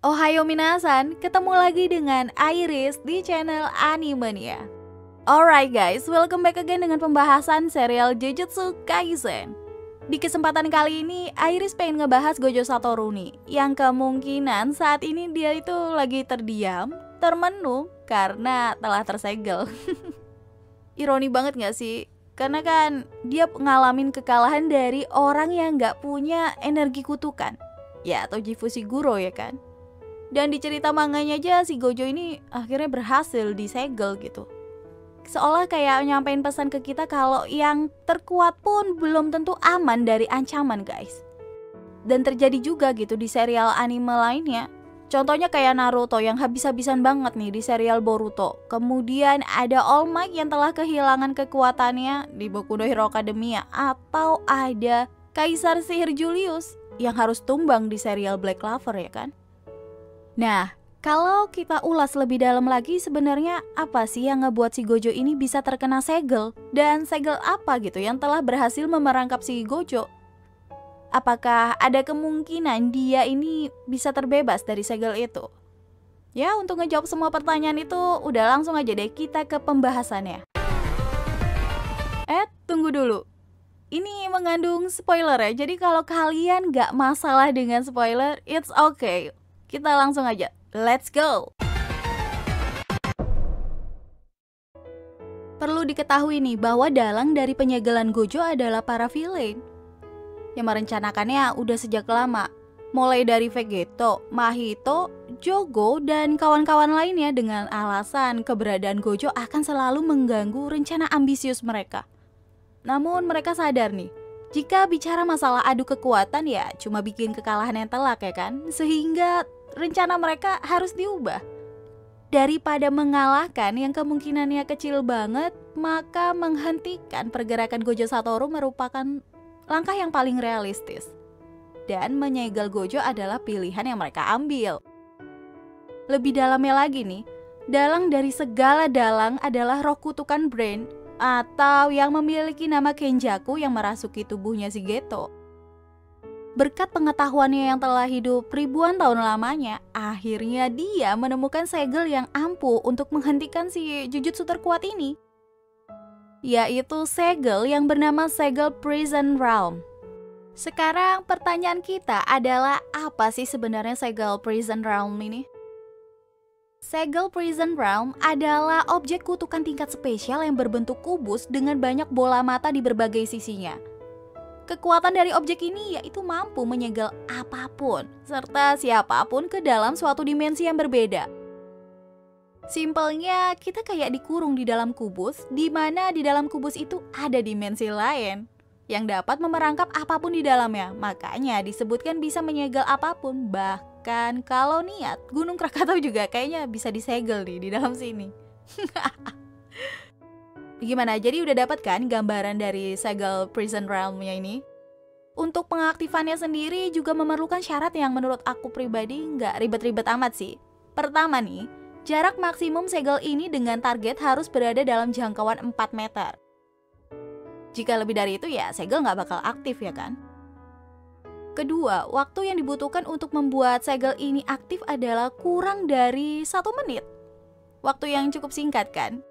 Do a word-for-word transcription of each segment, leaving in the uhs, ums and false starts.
Ohayo minasan, ketemu lagi dengan Iris di channel Animania. Alright guys, welcome back again dengan pembahasan serial Jujutsu Kaisen. Di kesempatan kali ini, Iris pengen ngebahas Gojo Satoru nih, yang kemungkinan saat ini dia itu lagi terdiam, termenung, karena telah tersegel. Ironi banget gak sih? Karena kan dia ngalamin kekalahan dari orang yang gak punya energi kutukan, ya atau Jifushiguro ya kan. Dan di cerita manganya aja si Gojo ini akhirnya berhasil disegel gitu. Seolah kayak nyampein pesan ke kita kalau yang terkuat pun belum tentu aman dari ancaman guys. Dan terjadi juga gitu di serial anime lainnya. Contohnya kayak Naruto yang habis-habisan banget nih di serial Boruto. Kemudian ada All Might yang telah kehilangan kekuatannya di Boku no Hero Academia. Atau ada Kaisar Sihir Julius yang harus tumbang di serial Black Clover ya kan. Nah, kalau kita ulas lebih dalam lagi sebenarnya apa sih yang ngebuat si Gojo ini bisa terkena segel? Dan segel apa gitu yang telah berhasil memerangkap si Gojo? Apakah ada kemungkinan dia ini bisa terbebas dari segel itu? Ya, untuk ngejawab semua pertanyaan itu udah langsung aja deh kita ke pembahasannya. Eh, tunggu dulu. Ini mengandung spoiler ya, jadi kalau kalian gak masalah dengan spoiler, it's okay. Kita langsung aja, let's go! Perlu diketahui nih bahwa dalang dari penyegelan Gojo adalah para villain yang merencanakannya udah sejak lama. Mulai dari Vegeto, Mahito, Jogo, dan kawan-kawan lainnya dengan alasan keberadaan Gojo akan selalu mengganggu rencana ambisius mereka. Namun mereka sadar nih, jika bicara masalah adu kekuatan ya cuma bikin kekalahan yang telak ya kan. Sehingga rencana mereka harus diubah. Daripada mengalahkan yang kemungkinannya kecil banget, maka menghentikan pergerakan Gojo Satoru merupakan langkah yang paling realistis. Dan menyegel Gojo adalah pilihan yang mereka ambil. Lebih dalamnya lagi nih, dalang dari segala dalang adalah roh kutukan Brain atau yang memiliki nama Kenjaku yang merasuki tubuhnya si Geto. Berkat pengetahuannya yang telah hidup ribuan tahun lamanya, akhirnya dia menemukan segel yang ampuh untuk menghentikan si Jujutsu terkuat ini. Yaitu segel yang bernama segel Prison Realm. Sekarang pertanyaan kita adalah apa sih sebenarnya segel Prison Realm ini? Segel Prison Realm adalah objek kutukan tingkat spesial yang berbentuk kubus dengan banyak bola mata di berbagai sisinya. Kekuatan dari objek ini yaitu mampu menyegel apapun serta siapapun ke dalam suatu dimensi yang berbeda. Simpelnya kita kayak dikurung di dalam kubus, di mana di dalam kubus itu ada dimensi lain yang dapat memerangkap apapun di dalamnya. Makanya disebutkan bisa menyegel apapun. Bahkan kalau niat, Gunung Krakatau juga kayaknya bisa disegel nih di dalam sini. Gimana? Jadi udah dapat kan gambaran dari segel Prison Realm-nya ini? Untuk pengaktifannya sendiri juga memerlukan syarat yang menurut aku pribadi nggak ribet-ribet amat sih. Pertama nih, jarak maksimum segel ini dengan target harus berada dalam jangkauan empat meter. Jika lebih dari itu ya segel nggak bakal aktif ya kan? Kedua, waktu yang dibutuhkan untuk membuat segel ini aktif adalah kurang dari satu menit. Waktu yang cukup singkat kan?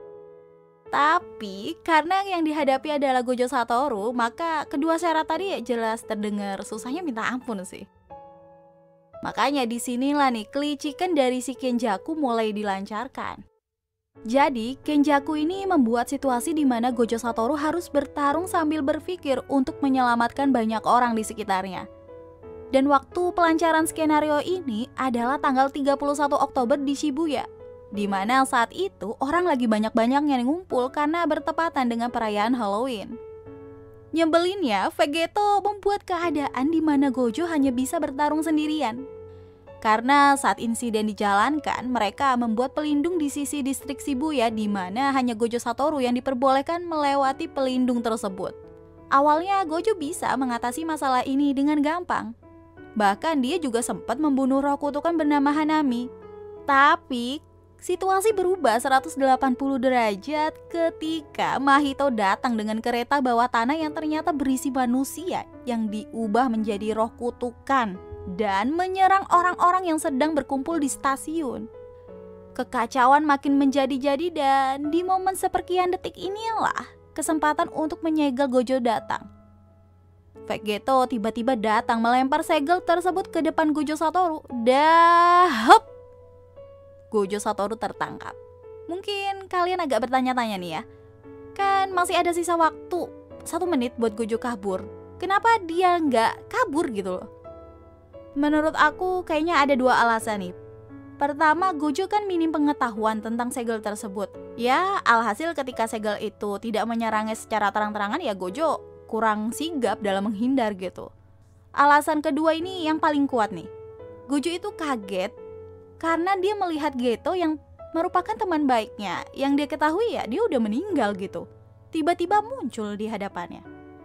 Tapi karena yang dihadapi adalah Gojo Satoru, maka kedua syarat tadi ya jelas terdengar susahnya minta ampun sih. Makanya disinilah nih kelicikan dari si Kenjaku mulai dilancarkan. Jadi Kenjaku ini membuat situasi di mana Gojo Satoru harus bertarung sambil berpikir untuk menyelamatkan banyak orang di sekitarnya. Dan waktu pelancaran skenario ini adalah tanggal tiga puluh satu Oktober di Shibuya, di mana saat itu orang lagi banyak-banyaknya ngumpul karena bertepatan dengan perayaan Halloween. Nyebelinnya, Vegeto membuat keadaan di mana Gojo hanya bisa bertarung sendirian. Karena saat insiden dijalankan, mereka membuat pelindung di sisi distrik Shibuya di mana hanya Gojo Satoru yang diperbolehkan melewati pelindung tersebut. Awalnya Gojo bisa mengatasi masalah ini dengan gampang. Bahkan dia juga sempat membunuh roh kutukan bernama Hanami. Tapi situasi berubah seratus delapan puluh derajat ketika Mahito datang dengan kereta bawah tanah yang ternyata berisi manusia yang diubah menjadi roh kutukan. dan menyerang orang-orang yang sedang berkumpul di stasiun. Kekacauan makin menjadi-jadi dan di momen seperkian detik inilah kesempatan untuk menyegel Gojo datang. Vegeto tiba-tiba datang melempar segel tersebut ke depan Gojo Satoru. Dahep! Gojo Satoru tertangkap. Mungkin kalian agak bertanya-tanya nih ya, kan masih ada sisa waktu satu menit buat Gojo kabur. Kenapa dia nggak kabur gitu loh? Menurut aku kayaknya ada dua alasan nih. Pertama, Gojo kan minim pengetahuan tentang segel tersebut. Ya, alhasil ketika segel itu tidak menyerangnya secara terang-terangan, ya Gojo kurang sigap dalam menghindar gitu. Alasan kedua ini yang paling kuat nih. Gojo itu kaget karena dia melihat Geto yang merupakan teman baiknya, yang dia ketahui ya dia udah meninggal gitu, tiba-tiba muncul di hadapannya.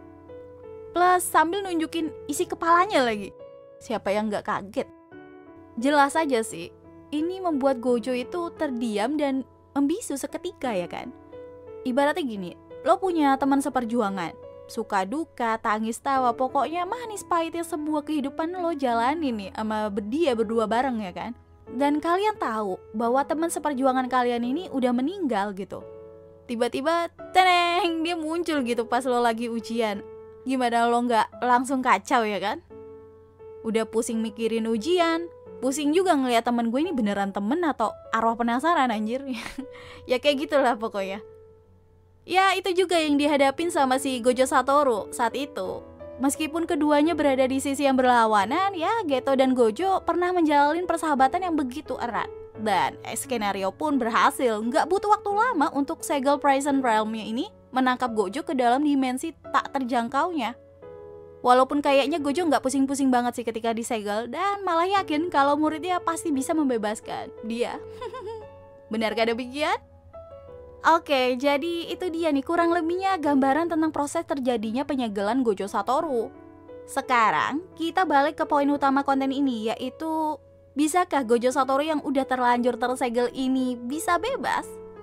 Plus sambil nunjukin isi kepalanya lagi. Siapa yang gak kaget? Jelas aja sih, ini membuat Gojo itu terdiam dan membisu seketika ya kan. Ibaratnya gini, lo punya teman seperjuangan, suka duka, tangis tawa, pokoknya manis pahitnya semua kehidupan lo jalanin nih sama dia berdua bareng ya kan. Dan kalian tahu bahwa teman seperjuangan kalian ini udah meninggal gitu. Tiba-tiba teneng dia muncul gitu pas lo lagi ujian. Gimana lo gak langsung kacau ya kan? Udah pusing mikirin ujian, pusing juga ngeliat temen gue ini beneran temen atau arwah penasaran anjir. Ya kayak gitulah pokoknya. Ya itu juga yang dihadapin sama si Gojo Satoru saat itu. Meskipun keduanya berada di sisi yang berlawanan, ya Geto dan Gojo pernah menjalin persahabatan yang begitu erat. Dan eh, skenario pun berhasil, nggak butuh waktu lama untuk segel Prison Realm-nya ini menangkap Gojo ke dalam dimensi tak terjangkaunya. Walaupun kayaknya Gojo nggak pusing-pusing banget sih ketika disegel, dan malah yakin kalau muridnya pasti bisa membebaskan dia. Benarkah demikian? Oke, jadi itu dia nih kurang lebihnya gambaran tentang proses terjadinya penyegelan Gojo Satoru. Sekarang kita balik ke poin utama konten ini, yaitu bisakah Gojo Satoru yang udah terlanjur tersegel ini bisa bebas?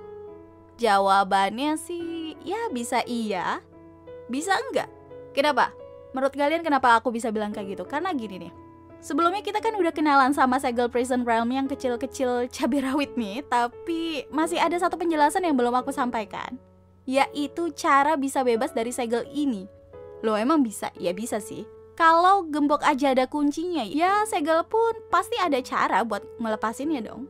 Jawabannya sih ya bisa iya, bisa enggak. Kenapa? Menurut kalian kenapa aku bisa bilang kayak gitu? Karena gini nih, sebelumnya kita kan udah kenalan sama segel Prison Realm yang kecil-kecil cabai rawit nih, tapi masih ada satu penjelasan yang belum aku sampaikan, yaitu cara bisa bebas dari segel ini. Loh emang bisa? Ya bisa sih. Kalau gembok aja ada kuncinya, ya segel pun pasti ada cara buat melepasinnya dong.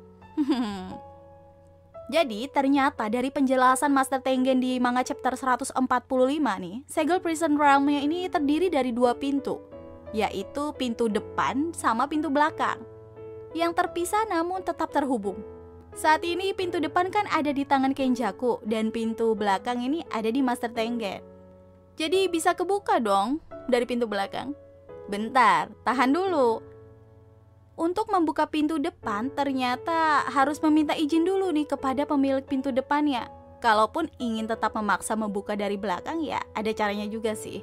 Jadi ternyata dari penjelasan Master Tengen di manga chapter seratus empat puluh lima nih, segel Prison Realm-nya ini terdiri dari dua pintu, yaitu pintu depan sama pintu belakang, yang terpisah namun tetap terhubung. Saat ini pintu depan kan ada di tangan Kenjaku, dan pintu belakang ini ada di Master Tengen. Jadi bisa kebuka dong dari pintu belakang. Bentar, tahan dulu. Untuk membuka pintu depan ternyata harus meminta izin dulu nih kepada pemilik pintu depannya. Kalaupun ingin tetap memaksa membuka dari belakang ya ada caranya juga sih.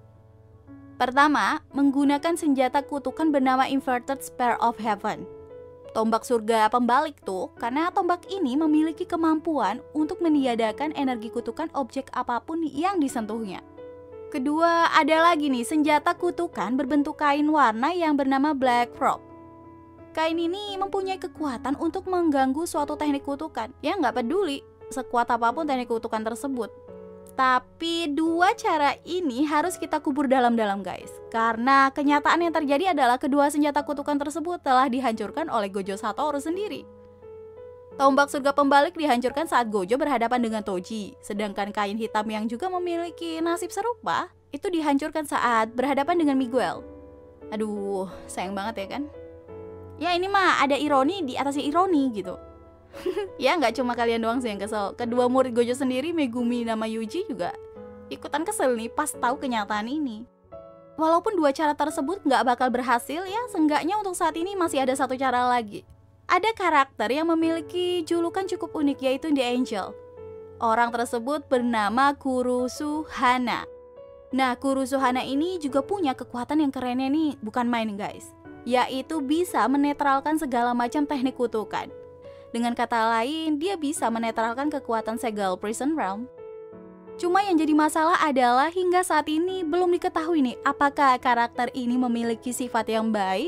Pertama, menggunakan senjata kutukan bernama Inverted Spear of Heaven. Tombak surga pembalik tuh, karena tombak ini memiliki kemampuan untuk meniadakan energi kutukan objek apapun yang disentuhnya. Kedua, ada lagi nih senjata kutukan berbentuk kain warna yang bernama Black Frog. Kain ini mempunyai kekuatan untuk mengganggu suatu teknik kutukan. Ya nggak peduli sekuat apapun teknik kutukan tersebut. Tapi dua cara ini harus kita kubur dalam-dalam guys. Karena kenyataan yang terjadi adalah kedua senjata kutukan tersebut telah dihancurkan oleh Gojo Satoru sendiri. Tombak surga pembalik dihancurkan saat Gojo berhadapan dengan Toji. Sedangkan kain hitam yang juga memiliki nasib serupa itu dihancurkan saat berhadapan dengan Miguel. Aduh, sayang banget ya kan? Ya ini mah ada ironi di atasnya ironi gitu. Ya nggak cuma kalian doang sih yang kesel. Kedua murid Gojo sendiri, Megumi nama Yuji juga ikutan kesel nih pas tahu kenyataan ini. Walaupun dua cara tersebut nggak bakal berhasil ya, seenggaknya untuk saat ini masih ada satu cara lagi. Ada karakter yang memiliki julukan cukup unik yaitu The Angel. Orang tersebut bernama Kurusuhana. Nah Kurusuhana ini juga punya kekuatan yang kerennya nih, bukan main guys, yaitu bisa menetralkan segala macam teknik kutukan. Dengan kata lain, dia bisa menetralkan kekuatan segel Prison Realm. Cuma yang jadi masalah adalah hingga saat ini belum diketahui nih apakah karakter ini memiliki sifat yang baik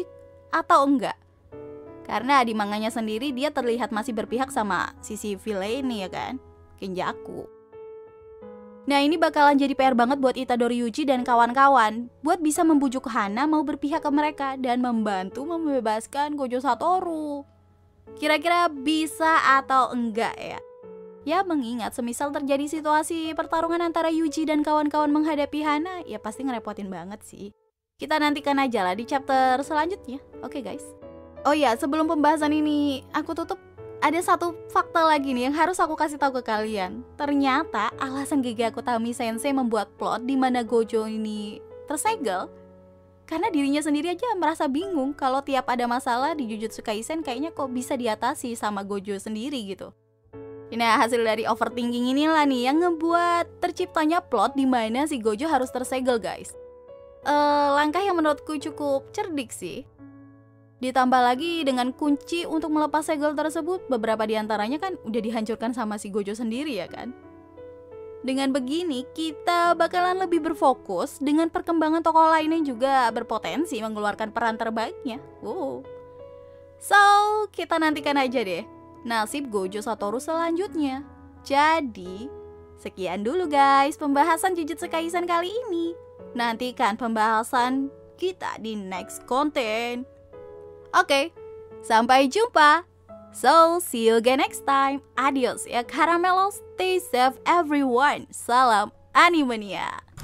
atau enggak. Karena di manganya sendiri dia terlihat masih berpihak sama sisi villain ini ya kan, Kenjaku. Nah ini bakalan jadi P R banget buat Itadori Yuji dan kawan-kawan buat bisa membujuk Hana mau berpihak ke mereka dan membantu membebaskan Gojo Satoru. Kira-kira bisa atau enggak ya? Ya mengingat semisal terjadi situasi pertarungan antara Yuji dan kawan-kawan menghadapi Hana, ya pasti ngerepotin banget sih. Kita nantikan aja lah di chapter selanjutnya. Oke guys. Oh iya, sebelum pembahasan ini aku tutup, ada satu fakta lagi nih yang harus aku kasih tahu ke kalian. Ternyata alasan Gege Akutami Sensei membuat plot di mana Gojo ini tersegel karena dirinya sendiri aja merasa bingung kalau tiap ada masalah di Jujutsu Kaisen kayaknya kok bisa diatasi sama Gojo sendiri gitu. Nah hasil dari overthinking inilah nih yang ngebuat terciptanya plot di mana si Gojo harus tersegel guys. Uh, langkah yang menurutku cukup cerdik sih. Ditambah lagi dengan kunci untuk melepas segel tersebut, beberapa diantaranya kan udah dihancurkan sama si Gojo sendiri ya kan. Dengan begini kita bakalan lebih berfokus dengan perkembangan tokoh lain yang juga berpotensi mengeluarkan peran terbaiknya. Wow. So kita nantikan aja deh nasib Gojo Satoru selanjutnya. Jadi sekian dulu guys pembahasan Jujutsu Kaisen kali ini. Nantikan pembahasan kita di next konten. Oke, sampai jumpa. So, see you again next time. Adios ya Caramelos. Stay safe everyone. Salam Animania.